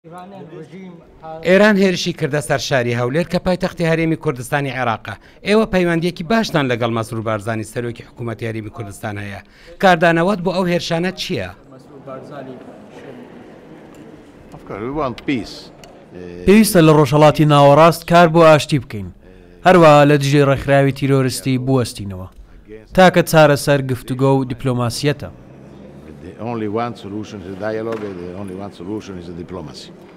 ئێران هێرشی کردە سەر شاری هەولێر کە پایتەختی هەرێمی کوردستانی عێراقە. ئێوە پەیوەندیەکی باشتان لەگەڵ مەسرور بارزانی سەرۆکی حکوومەتی هەرێمی کوردستان هەیە. کاردانەوەت بۆ ئەو هێرشانە چییە؟ پێویستە لە ڕۆژهەڵاتی ناوەڕاست کار بۆ ئاشتی بکەین، هەروەها لە دژی ڕێکخراوی تیرۆریستی بوەستینەوە. تاکە چارەسەر گفتوگۆ و دیپلۆماسیەتە. The only one solution is dialogue, and the only one solution is diplomacy.